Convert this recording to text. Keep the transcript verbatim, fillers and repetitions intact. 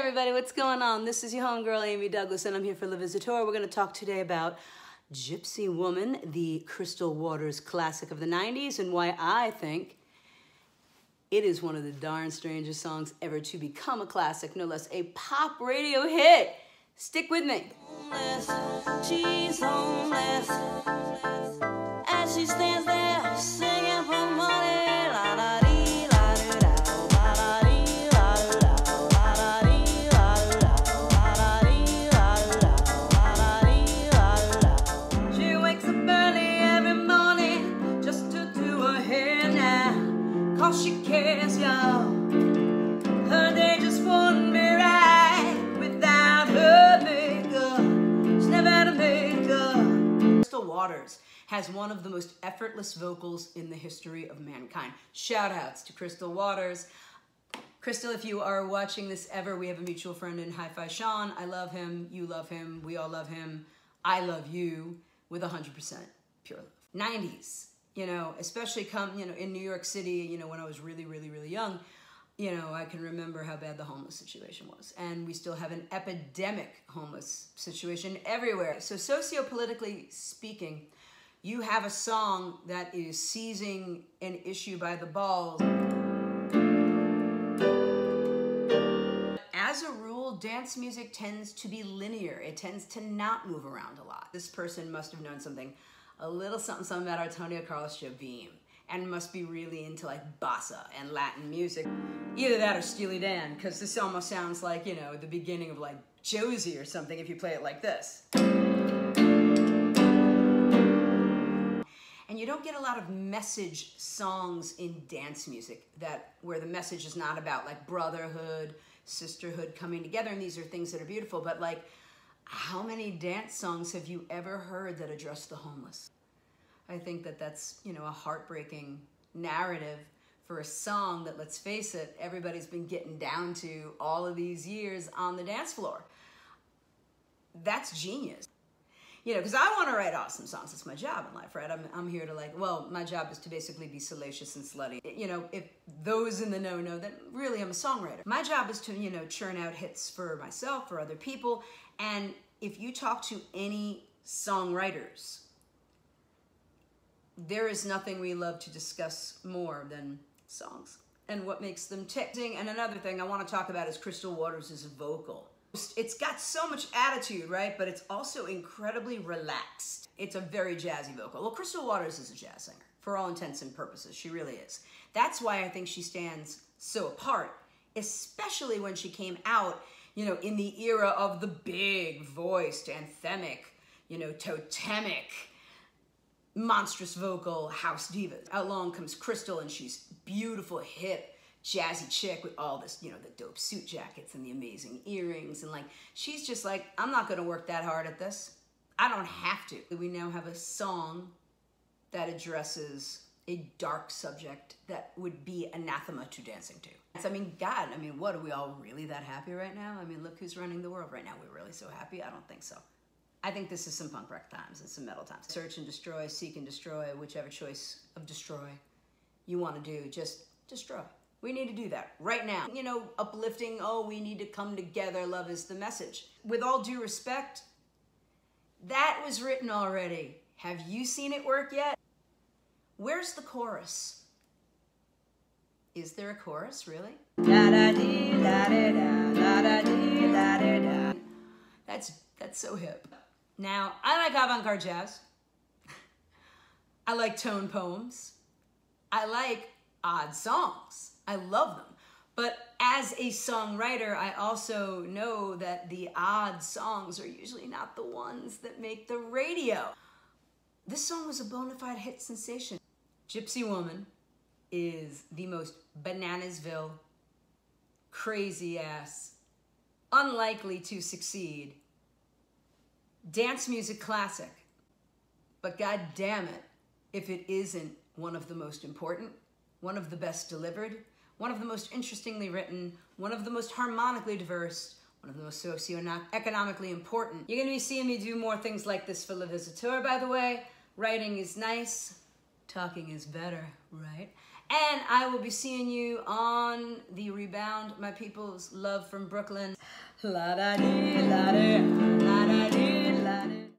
everybody, what's going on? This is your homegirl Amy Douglas and I'm here for Le Visitor. We're going to talk today about Gypsy Woman, the Crystal Waters classic of the nineties, and why I think it is one of the darn strangest songs ever to become a classic, no less a pop radio hit. Stick with me. Homeless, she's homeless, as she stands there singing for money. La la dee, la dee da, la la dee, la dee da, la la dee, la dee da, la la dee, la dee da, la la dee, la dee da. She wakes up early every morning just to do her hair now, cause she cares, y'all. Her day just wouldn't be right without her makeup. She's never had a makeup. Crystal Waters has one of the most effortless vocals in the history of mankind. Shout outs to Crystal Waters. Crystal, if you are watching this ever, we have a mutual friend in Hi-Fi Sean. I love him, you love him, we all love him. I love you with one hundred percent pure love. nineties, you know, especially come, you know, in New York City, you know, when I was really, really, really young, you know, I can remember how bad the homeless situation was. And we still have an epidemic homeless situation everywhere. So socio-politically speaking, you have a song that is seizing an issue by the balls. As a rule, dance music tends to be linear. It tends to not move around a lot. This person must have known something, a little something, something about Antonio Carlos Jobim, and must be really into like bossa and Latin music. Either that or Steely Dan, because this almost sounds like, you know, the beginning of like Josie or something if you play it like this. And you don't get a lot of message songs in dance music that where the message is not about like brotherhood, sisterhood coming together, and these are things that are beautiful, but like how many dance songs have you ever heard that address the homeless? I think that that's, you know, a heartbreaking narrative for a song that, let's face it, everybody's been getting down to all of these years on the dance floor. That's genius. You know, because I want to write awesome songs. It's my job in life, right? I'm, I'm here to like, well, my job is to basically be salacious and slutty. You know, if those in the know know that really I'm a songwriter. My job is to, you know, churn out hits for myself, for other people. And if you talk to any songwriters, there is nothing we love to discuss more than songs and what makes them tick. And another thing I want to talk about is Crystal Waters' vocal. It's got so much attitude, right? But it's also incredibly relaxed. It's a very jazzy vocal. Well, Crystal Waters is a jazz singer for all intents and purposes. She really is. That's why I think she stands so apart, especially when she came out, you know, in the era of the big voiced, anthemic, you know, totemic, monstrous vocal house divas. Along comes Crystal, and she's beautiful, hip, jazzy chick with all this, you know, the dope suit jackets and the amazing earrings, and like, she's just like, I'm not gonna work that hard at this. I don't have to. We now have a song that addresses a dark subject that would be anathema to dancing to. I mean, God, I mean, what, are we all really that happy right now? I mean, look who's running the world right now. We're really so happy? I don't think so. I think this is some punk rock times and some metal times. Search and destroy, seek and destroy, whichever choice of destroy you want to do, just destroy. We need to do that right now. You know, uplifting, oh, we need to come together, love is the message. With all due respect, that was written already. Have you seen it work yet? Where's the chorus? Is there a chorus, really? La-da-dee, la-da-da, la-da-dee, la-da-da. That's, that's so hip. Now, I like avant-garde jazz. I like tone poems. I like odd songs. I love them. But as a songwriter, I also know that the odd songs are usually not the ones that make the radio. This song was a bona fide hit sensation. Gypsy Woman is the most Bananasville, crazy ass, unlikely to succeed dance music classic. But God damn it, if it isn't one of the most important, one of the best delivered, one of the most interestingly written, one of the most harmonically diverse, one of the most socio-economically important. You're gonna be seeing me do more things like this for Le Visitor, by the way. Writing is nice, talking is better, right? And I will be seeing you on the rebound, my people's love from Brooklyn. La da dee, la da, la da.